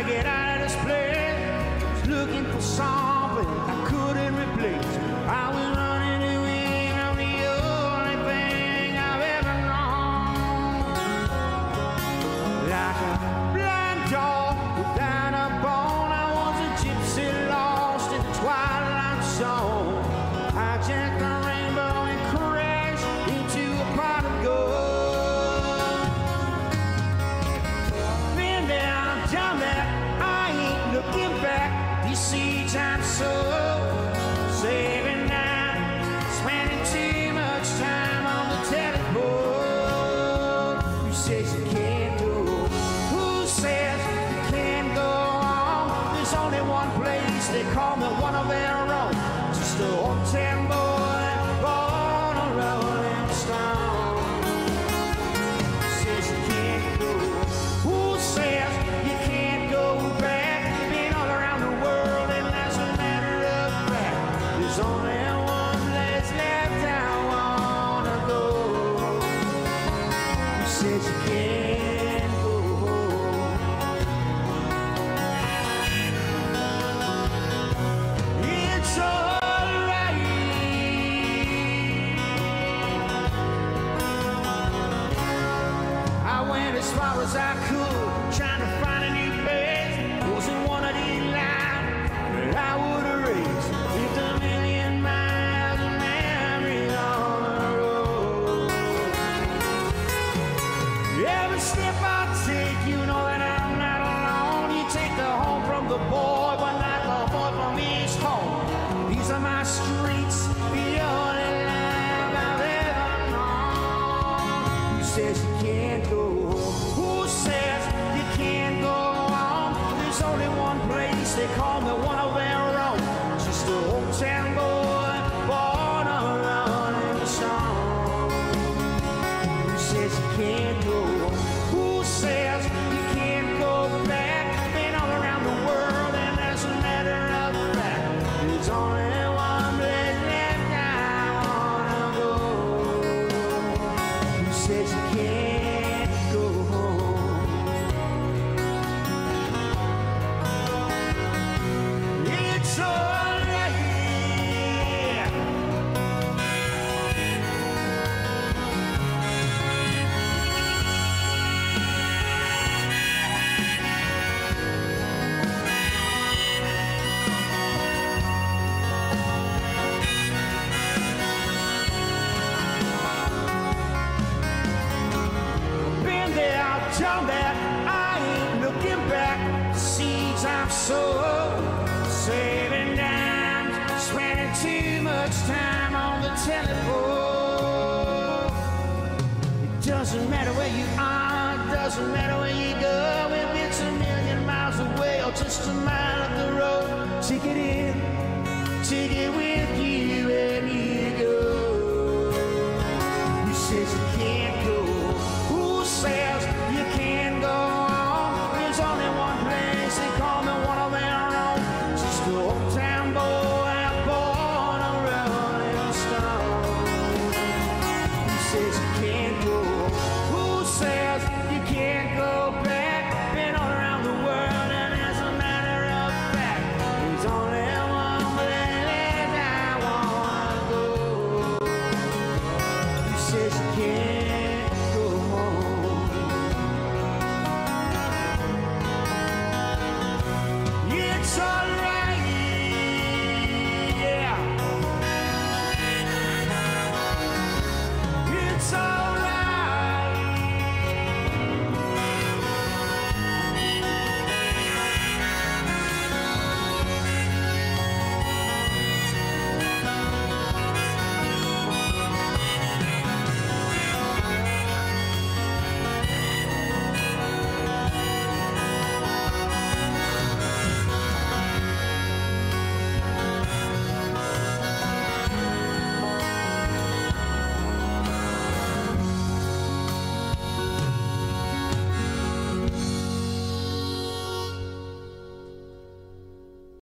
to get out of this place. Was looking for something I couldn't replace. I was running away from the only thing I've ever known. Like a blind dog without a bone, I was a gypsy lost in the twilight zone. I jacked the rainbow and crashed into a pot of gold. Been there, done that, I ain't looking back. These seeds I've sowed, saving now, spending too much time on the telephone. Who says you can't go? Who says you can't go on? There's only one place, they call me one of their own. Just a old town boy, born a rolling stone. Who says you can't go? Who says you can't go back? Been all around the world and that's a matter of fact. There's only one place left I wanna go. Who says you can't go? It's alright. I went as far as I could, trying to find a new place. Wasn't one of these lives that I would erase. Lived a million miles of memories on the road. Every step I take, you know that I'm not alone. You take the home from the boy, but not the boy from his home. These are my streets, the only life I've ever known. Who says you can't go? Who says you can't go on? There's only one place, they call me one of their own. Just a old town boy, born a rolling stone. Who says you can't go? Who says you can't go back? Been all around the world and that's a matter of fact. There's only one place left I wanna go. Who says you can't go home? It's alright. Been there, done that, I ain't looking back. The seeds I've sowed, saving dimes, spending too much time on the telephone. It doesn't matter where you are, it doesn't matter where you go. If it's a million miles away or just a mile up the road, take it in, take it